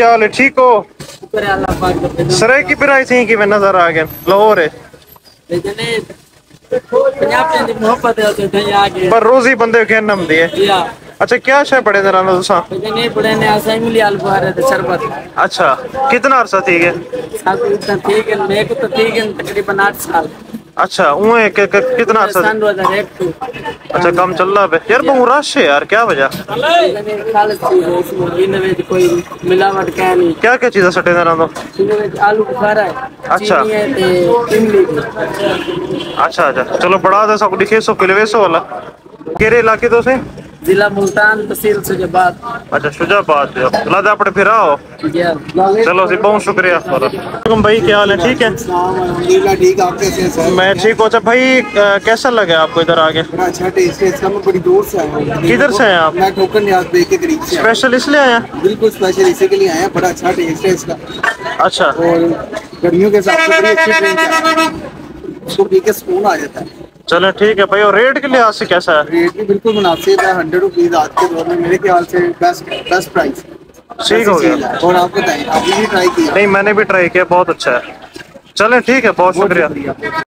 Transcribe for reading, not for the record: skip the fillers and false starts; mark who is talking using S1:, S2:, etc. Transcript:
S1: क्या हाल है, ठीक हो? सरे की पिराई थी कि मैं नजर आ गया लाहौर है पर रोजी बंदे के नम दिए। अच्छा क्या शे पड़े जरा ना तुसा? अच्छा कितना अरसा थी गए?
S2: तकरीबन 8 साल।
S1: अच्छा कितना अरसा?
S2: सन 2001 से।
S1: अच्छा कम चल रहा है यार, बहुत रश है यार, क्या वजह?
S2: कोई मिलावट क्या नहीं।
S1: क्या क्या चीज़ें सटे जरा तो?
S2: आलू बुखारा है।
S1: अच्छा
S2: इमली।
S1: अच्छा अच्छा चलो बढ़ा दे सब लिखे सो किलवेसो वाला केरे इलाके तो से
S2: जिला मुल्तान तहसील सुजाबाद।
S1: अच्छा शुजाबाद लादा अपने फिर आओ। चलो जी बहुत शुक्रिया भाई, क्या हाल है, ठीक है?
S3: ठीक। आप कैसे हैं सर?
S1: मैं ठीक हूँ। अच्छा भाई कैसा लगा आपको इधर आके?
S3: बड़ा अच्छा टेस्ट है इसका। मैं बड़ी दूर से आया हूँ।
S1: किधर से हैं आप?
S3: मैं ठोकर न्याज बेग के करीब से।
S1: स्पेशल इसलिए आया?
S3: बिल्कुल स्पेशल इसी के लिए आया। बड़ा अच्छा टेस्ट है इसका।
S1: अच्छा
S3: और गर्मियों के हिसाब से बड़ी अच्छी ड्रिंक है, इसको पी के सुकून आ जाता है।
S1: चलो ठीक है भाई। और रेट के लिहाज से कैसा है?
S3: रेट भी बिल्कुल मुनासिब है। 100 रुपीज आज के दौर में मेरे ख्याल से बेस्ट प्राइस।
S1: ठीक हो गया।
S3: और आप बताएं, आपने भी ट्राई किया?
S1: नहीं मैंने भी ट्राई किया, बहुत अच्छा है। चले ठीक है, बहुत शुक्रिया।